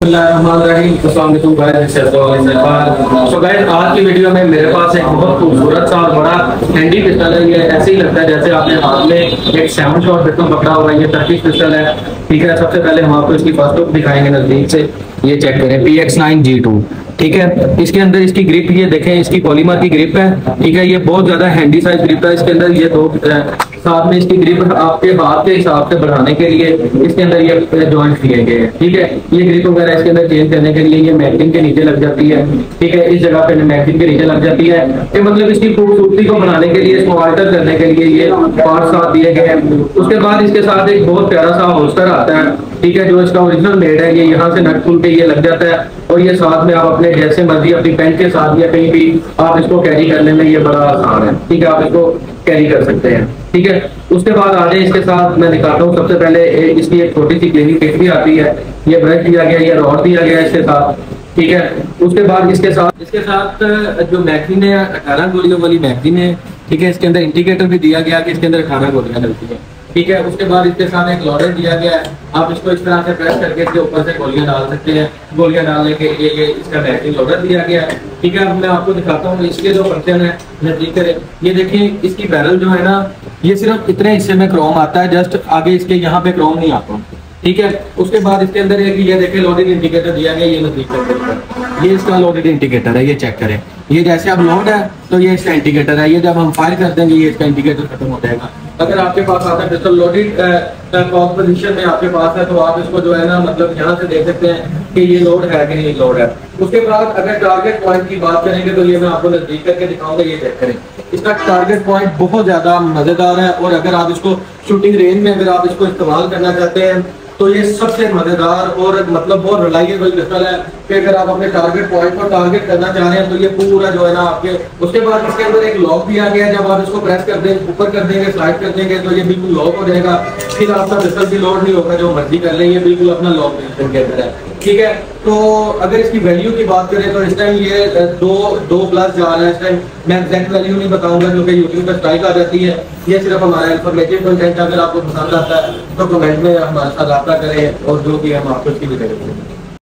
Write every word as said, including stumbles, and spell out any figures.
So guys, आज की video में मेरे पास एक बहुत खूबसूरत सा और बड़ा हैंडी पिस्टल है। ये ऐसे ही लगता है जैसे आपने हाथ में एक सेवन शॉट पिस्टल पकड़ा हुआ है। ये टर्किश पिस्टल है, ठीक है। सबसे पहले हम आपको इसकी फर्स्ट लुक दिखाएंगे नजदीक से। ये चेक करें, P X nine G two, ठीक है। इसके अंदर इसकी ग्रिप ये देखें, इसकी पॉलीमर की ग्रिप है, ठीक है। ये बहुत ज्यादा हैंडी साइज ग्रिप है। इसके अंदर ये दो साथ में इसकी ग्रिप आपके हाथ के हिसाब से बढ़ाने के लिए इसके अंदर ये जॉइंट दिए गए हैं, ठीक है। ये ग्रिप वगैरह इसके अंदर चेंज करने के लिए ये मैगजीन के नीचे लग जाती है, ठीक है। इस जगह पे मैगजीन के नीचे लग जाती है। ये मतलब इसकी खूबसूरती को बनाने के लिए, इसको अल्टर करने के लिए ये पार्ट साथ दिए गए हैं। उसके बाद इसके साथ एक बहुत प्यारा सा होल्स्टर आता है, ठीक है, जो इसका ओरिजिनल मेड है। ये यहाँ से नट खुल के ये लग जाता है और ये साथ में आप अपने जैसे मर्जी अपनी पेन के साथ या कहीं भी आप इसको कैरी करने में ये बड़ा आसान है, ठीक है। आप इसको कैरी कर सकते हैं, ठीक है। उसके बाद आगे इसके साथ मैं दिखाता हूँ। सबसे पहले इसकी एक छोटी सी क्लीनिंग किट भी आती है। ये ब्रश दिया गया, ये रॉड दिया गया इसके साथ, ठीक है। उसके बाद इसके साथ इसके साथ जो मैगजीन है अठारह गोलियों वाली मैगजीन है, ठीक है। इसके अंदर इंडिकेटर भी दिया गया कि इसके अंदर अठारह गोलियां डलती है, ठीक है। उसके बाद इसके साथ एक लोडर दिया गया है। आप इसको इस तरह से प्रेस करके इसके ऊपर से गोलियां डाल सकते हैं। गोलियां डालने के लिए ये इसका मैगजीन लोडर दिया गया है, ठीक है। अब मैं आपको दिखाता हूँ इसके जो फंक्शन है। नजदीक करें, ये देखिए इसकी बैरल जो है ना, ये सिर्फ इतने हिस्से में क्रोम आता है, जस्ट आगे इसके यहाँ पे क्रोम नहीं आता, ठीक है। उसके बाद इसके अंदर एक ये देखिए लोडेड इंडिकेटर दिया गया। ये नजदीक करके, ये इसका लोडेड इंडिकेटर है, ये चेक करें। ये जैसे अब लोड है तो ये इसका इंडिकेटर है। ये जब हम फायर कर देंगे ये इसका इंडिकेटर खत्म हो जाएगा। अगर आपके पास आता है पिस्टल लोडेड पोजीशन में आपके पास है तो आप इसको जो है ना, मतलब यहाँ से देख सकते हैं कि ये लोड है कि नहीं लोड है। उसके बाद अगर टारगेट पॉइंट की बात करेंगे तो ये मैं आपको नजदीक करके दिखाऊंगा। ये चेक करें, इसका टारगेट पॉइंट बहुत ज्यादा मजेदार है। और अगर आप इसको शूटिंग रेंज में अगर आप इसको इस्तेमाल करना चाहते हैं तो ये सबसे मजेदार और मतलब बहुत रिलायबल पिस्टल है कि अगर आप अपने टारगेट पॉइंट को टारगेट करना चाह रहे हैं तो ये पूरा जो है ना आपके। उसके बाद इसके अंदर एक लॉक दिया गया है। जब आप इसको प्रेस कर देंगे, ऊपर कर देंगे, स्लाइड कर देंगे तो ये बिल्कुल लॉक हो जाएगा। फिर आपका पिस्टल भी लोड नहीं होगा, जो मर्जी कर लें, ये बिल्कुल अपना लॉक पोजीशन के अंदर है, ठीक है। तो अगर इसकी वैल्यू की बात करें तो इस टाइम ये दो दो प्लस जा रहा है। इस टाइम मैं एग्जैक्ट वैल्यू नहीं बताऊंगा क्योंकि यूट्यूब पर स्ट्राइक आ जाती है। ये सिर्फ हमारा इन्फॉर्मेटिव कंटेंट, अगर आपको पसंद आता है तो कमेंट में हमारे साथ रब्ता करें और जो कि हम आपको इसकी भी करेंगे।